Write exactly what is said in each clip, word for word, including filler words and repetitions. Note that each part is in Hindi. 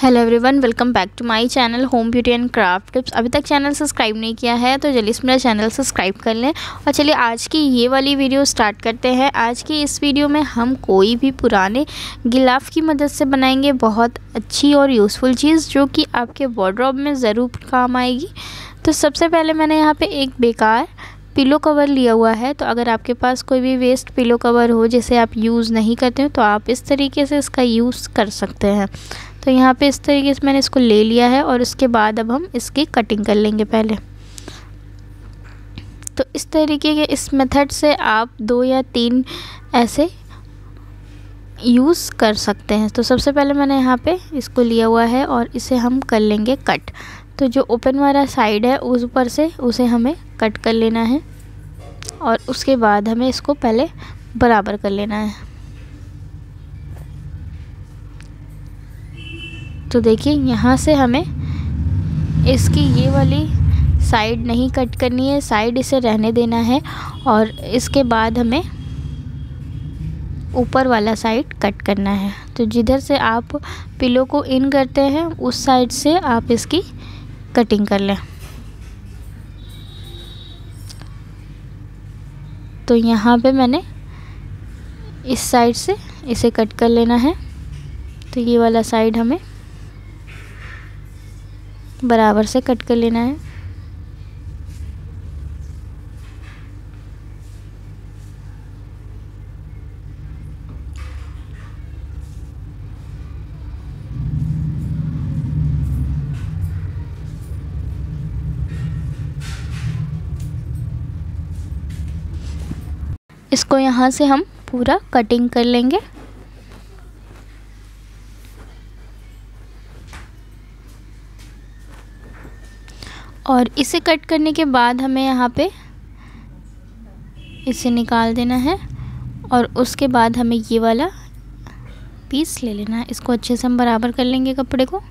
Hello everyone, welcome back to my channel home beauty and craft tips. अभी तक चैनल सब्सक्राइब नहीं किया है तो जल्दी से मेरा चैनल सब्सक्राइब कर लें। और चलिए आज की ये वाली वीडियो स्टार्ट करते हैं। आज की इस वीडियो में हम कोई भी पुराने गिलाफ की मदद से बनाएंगे बहुत अच्छी और यूज़फुल चीज़ जो कि आपके वार्डरोब में ज़रूर काम आएगी। तो सबसे पहले मैंने यहाँ पर एक बेकार पिलो कवर लिया हुआ है। तो अगर आपके पास कोई भी वेस्ट पिलो कवर हो जिसे आप यूज़ नहीं करते हो तो आप इस तरीके से इसका यूज़ कर सकते हैं। तो यहाँ पे इस तरीके से मैंने इसको ले लिया है और उसके बाद अब हम इसकी कटिंग कर लेंगे पहले। तो इस तरीके के इस मेथड से आप दो या तीन ऐसे यूज़ कर सकते हैं। तो सबसे पहले मैंने यहाँ पे इसको लिया हुआ है और इसे हम कर लेंगे कट। तो जो ओपन वाला साइड है उस ऊपर से उसे हमें कट कर लेना है और उसके बाद हमें इसको पहले बराबर कर लेना है। तो देखिए यहाँ से हमें इसकी ये वाली साइड नहीं कट करनी है, साइड इसे रहने देना है और इसके बाद हमें ऊपर वाला साइड कट करना है। तो जिधर से आप पिलो को इन करते हैं उस साइड से आप इसकी कटिंग कर लें। तो यहाँ पे मैंने इस साइड से इसे कट कर लेना है। तो ये वाला साइड हमें बराबर से कट कर लेना है। इसको यहाँ से हम पूरा कटिंग कर लेंगे। और इसे कट करने के बाद हमें यहाँ पे इसे निकाल देना है और उसके बाद हमें ये वाला पीस ले लेना है। इसको अच्छे से हम बराबर कर लेंगे कपड़े को।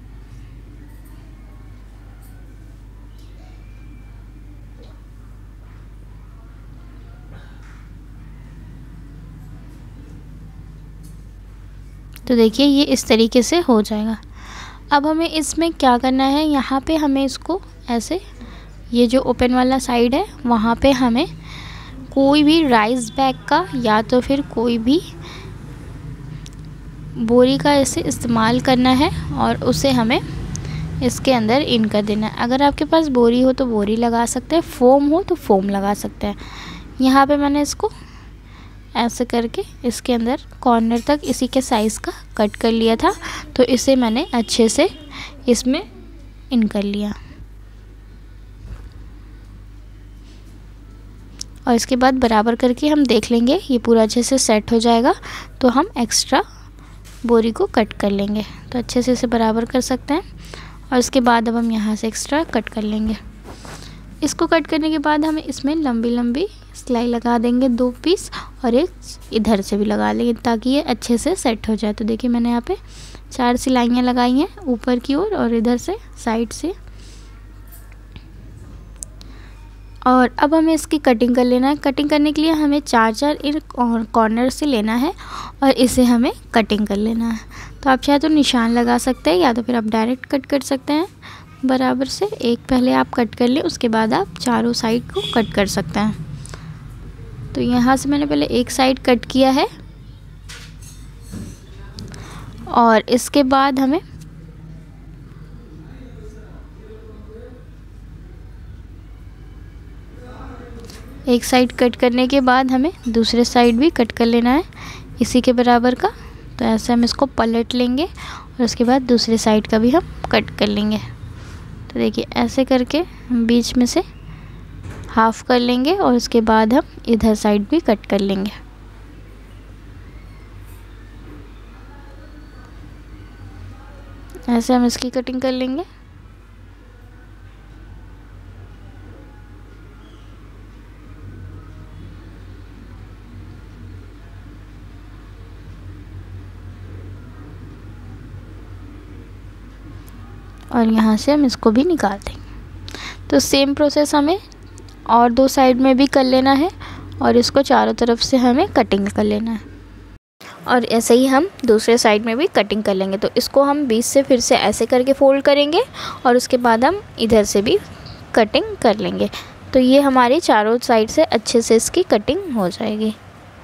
तो देखिए ये इस तरीके से हो जाएगा। अब हमें इसमें क्या करना है, यहाँ पे हमें इसको ऐसे ये जो ओपन वाला साइड है वहाँ पे हमें कोई भी राइस बैग का या तो फिर कोई भी बोरी का ऐसे इस्तेमाल करना है और उसे हमें इसके अंदर इन कर देना है। अगर आपके पास बोरी हो तो बोरी लगा सकते हैं, फोम हो तो फोम लगा सकते हैं। यहाँ पे मैंने इसको ऐसे करके इसके अंदर कॉर्नर तक इसी के साइज़ का कट कर लिया था। तो इसे मैंने अच्छे से इसमें इन कर लिया और इसके बाद बराबर करके हम देख लेंगे ये पूरा अच्छे से सेट हो जाएगा। तो हम एक्स्ट्रा बोरी को कट कर लेंगे। तो अच्छे से इसे बराबर कर सकते हैं और इसके बाद अब हम यहाँ से एक्स्ट्रा कट कर लेंगे। इसको कट करने के बाद हमें इसमें लंबी लंबी सिलाई लगा देंगे, दो पीस, और एक इधर से भी लगा लेंगे ताकि ये अच्छे से सेट हो जाए। तो देखिए मैंने यहाँ पे चार सिलाइयाँ लगाई हैं ऊपर की ओर और इधर से साइड से। और अब हमें इसकी कटिंग कर लेना है। कटिंग करने के लिए हमें चार चार इन कॉर्नर से लेना है और इसे हमें कटिंग कर लेना है। तो आप चाहे तो निशान लगा सकते हैं या तो फिर आप डायरेक्ट कट कर सकते हैं बराबर से। एक पहले आप कट कर लें, उसके बाद आप चारों साइड को कट कर सकते हैं। तो यहाँ से मैंने पहले एक साइड कट किया है और इसके बाद हमें एक साइड कट करने के बाद हमें दूसरे साइड भी कट कर लेना है इसी के बराबर का। तो ऐसे हम इसको पलट लेंगे और उसके बाद दूसरे साइड का भी हम कट कर लेंगे। तो देखिए ऐसे करके हम बीच में से हाफ कर लेंगे और उसके बाद हम इधर साइड भी कट कर लेंगे। ऐसे हम इसकी कटिंग कर लेंगे। और यहाँ से हम इसको भी निकाल देंगे। तो सेम प्रोसेस हमें और दो साइड में भी कर लेना है और इसको चारों तरफ से हमें कटिंग कर लेना है। और ऐसे ही हम दूसरे साइड में भी कटिंग कर लेंगे। तो इसको हम बीच से फिर से ऐसे करके फ़ोल्ड करेंगे और उसके बाद हम इधर से भी कटिंग कर लेंगे। तो ये हमारी चारों साइड से अच्छे से इसकी कटिंग हो जाएगी।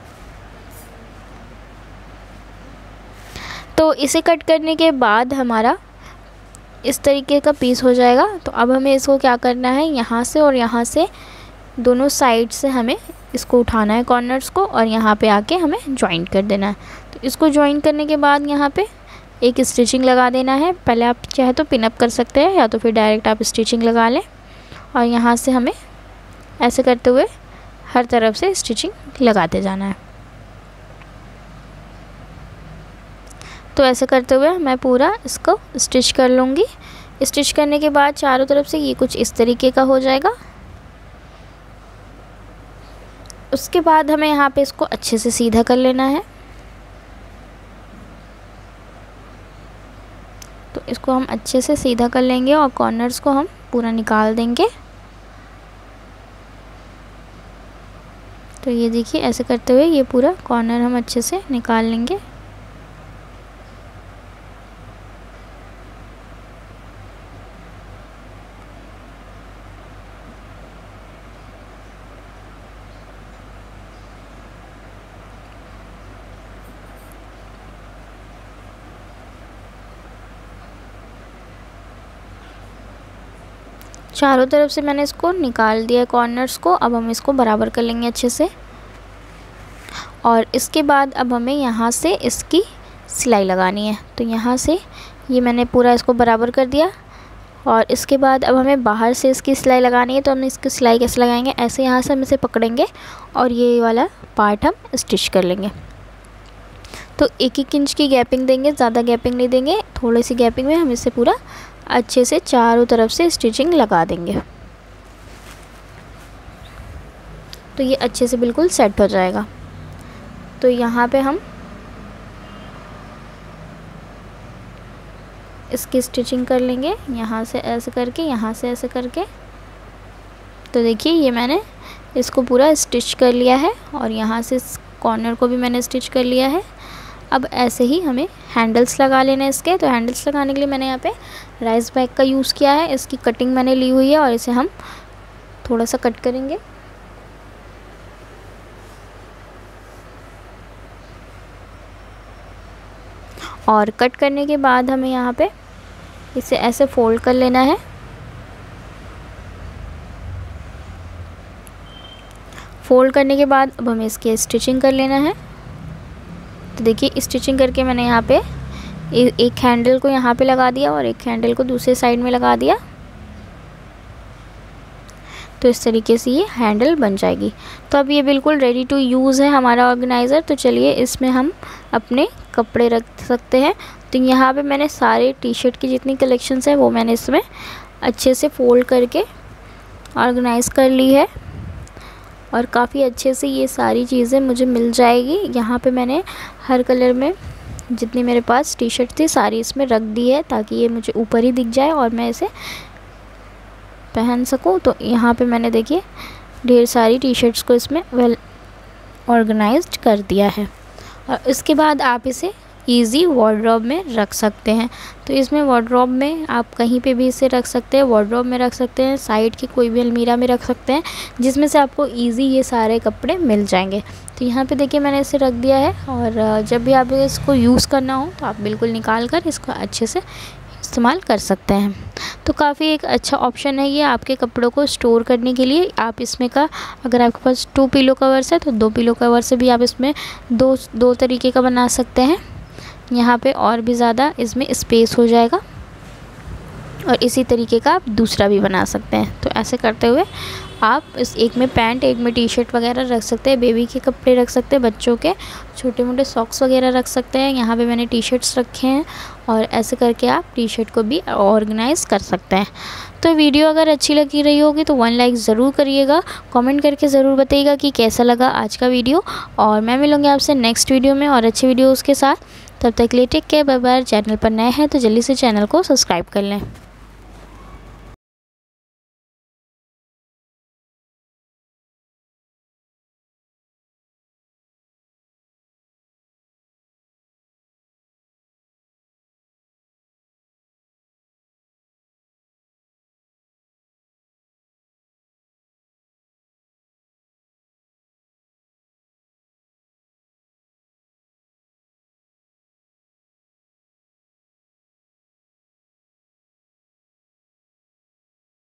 तो इसे कट करने के बाद हमारा इस तरीके का पीस हो जाएगा। तो अब हमें इसको क्या करना है, यहाँ से और यहाँ से दोनों साइड से हमें इसको उठाना है कॉर्नर्स को, और यहाँ पे आके हमें जॉइंट कर देना है। तो इसको जॉइंट करने के बाद यहाँ पे एक स्टिचिंग लगा देना है। पहले आप चाहे तो पिन अप कर सकते हैं या तो फिर डायरेक्ट आप स्टिचिंग लगा लें, और यहाँ से हमें ऐसे करते हुए हर तरफ से स्टिचिंग लगाते जाना है। तो ऐसे करते हुए मैं पूरा इसको स्टिच कर लूँगी। स्टिच करने के बाद चारों तरफ से ये कुछ इस तरीके का हो जाएगा। उसके बाद हमें यहाँ पे इसको अच्छे से सीधा कर लेना है। तो इसको हम अच्छे से सीधा कर लेंगे और कॉर्नर्स को हम पूरा निकाल देंगे। तो ये देखिए ऐसे करते हुए ये पूरा कॉर्नर हम अच्छे से निकाल लेंगे। चारों तरफ से मैंने इसको निकाल दिया कॉर्नर्स को। अब हम इसको बराबर कर लेंगे अच्छे से, और इसके बाद अब हमें यहाँ से इसकी सिलाई लगानी है। तो यहाँ से ये मैंने पूरा इसको बराबर कर दिया, और इसके बाद अब हमें बाहर से इसकी सिलाई लगानी है। तो हम इसकी सिलाई कैसे लगाएंगे, ऐसे यहाँ से हम इसे पकड़ेंगे और ये वाला पार्ट हम स्टिच कर लेंगे। तो एक एक इंच की गैपिंग देंगे, ज़्यादा गैपिंग नहीं देंगे, थोड़ी सी गैपिंग में हम इसे पूरा अच्छे से चारों तरफ से स्टिचिंग लगा देंगे। तो ये अच्छे से बिल्कुल सेट हो जाएगा। तो यहाँ पे हम इसकी स्टिचिंग कर लेंगे, यहाँ से ऐसे करके, यहाँ से ऐसे करके। तो देखिए ये मैंने इसको पूरा स्टिच कर लिया है, और यहाँ से इस कॉर्नर को भी मैंने स्टिच कर लिया है। अब ऐसे ही हमें हैंडल्स लगा लेने इसके। तो हैंडल्स लगाने के लिए मैंने यहाँ पे राइस बैग का यूज़ किया है। इसकी कटिंग मैंने ली हुई है, और इसे हम थोड़ा सा कट करेंगे। और कट करने के बाद हमें यहाँ पे इसे ऐसे फोल्ड कर लेना है। फोल्ड करने के बाद अब हमें इसकी स्टिचिंग कर लेना है। तो देखिए स्टिचिंग करके मैंने यहाँ पे एक हैंडल को यहाँ पे लगा दिया और एक हैंडल को दूसरे साइड में लगा दिया। तो इस तरीके से ये हैंडल बन जाएगी। तो अब ये बिल्कुल रेडी टू यूज़ है हमारा ऑर्गेनाइज़र। तो चलिए इसमें हम अपने कपड़े रख सकते हैं। तो यहाँ पे मैंने सारे टी शर्ट की जितनी कलेक्शंस है वो मैंने इसमें अच्छे से फोल्ड करके ऑर्गेनाइज़ कर ली है, और काफ़ी अच्छे से ये सारी चीज़ें मुझे मिल जाएगी। यहाँ पे मैंने हर कलर में जितनी मेरे पास टी शर्ट थी सारी इसमें रख दी है, ताकि ये मुझे ऊपर ही दिख जाए और मैं इसे पहन सकूँ। तो यहाँ पे मैंने देखिए ढेर सारी टी शर्ट्स को इसमें वेल ऑर्गेनाइज्ड कर दिया है, और इसके बाद आप इसे इजी वार्डरोब में रख सकते हैं। तो इसमें वार्डरोब में आप कहीं पे भी इसे रख सकते हैं, वार्डरोब में रख सकते हैं, साइड की कोई भी अलमीरा में रख सकते हैं, जिसमें से आपको इजी ये सारे कपड़े मिल जाएंगे। तो यहाँ पे देखिए मैंने इसे रख दिया है, और जब भी आप इसको यूज़ करना हो तो आप बिल्कुल निकाल कर इसको अच्छे से इस्तेमाल कर सकते हैं। तो काफ़ी एक अच्छा ऑप्शन है ये आपके कपड़ों को स्टोर करने के लिए। आप इसमें का अगर आपके पास टू पिलो कवर्स है तो दो पिलो कवर से भी आप इसमें दो दो तरीके का बना सकते हैं। यहाँ पे और भी ज़्यादा इसमें स्पेस हो जाएगा, और इसी तरीके का आप दूसरा भी बना सकते हैं। तो ऐसे करते हुए आप इस एक में पैंट, एक में टी शर्ट वगैरह रख सकते हैं, बेबी के कपड़े रख सकते हैं, बच्चों के छोटे मोटे सॉक्स वगैरह रख सकते हैं। यहाँ पे मैंने टी शर्ट्स रखे हैं, और ऐसे करके आप टी शर्ट को भी ऑर्गेनाइज़ कर सकते हैं। तो वीडियो अगर अच्छी लगी रही होगी तो वन लाइक ज़रूर करिएगा, कमेंट करके ज़रूर बताइएगा कि कैसा लगा आज का वीडियो। और मैं मिलूँगी आपसे नेक्स्ट वीडियो में और अच्छी वीडियोज़ के साथ। तब तक के लिए take care, bye bye. Channel पर नए हैं तो जल्दी से चैनल को सब्सक्राइब कर लें।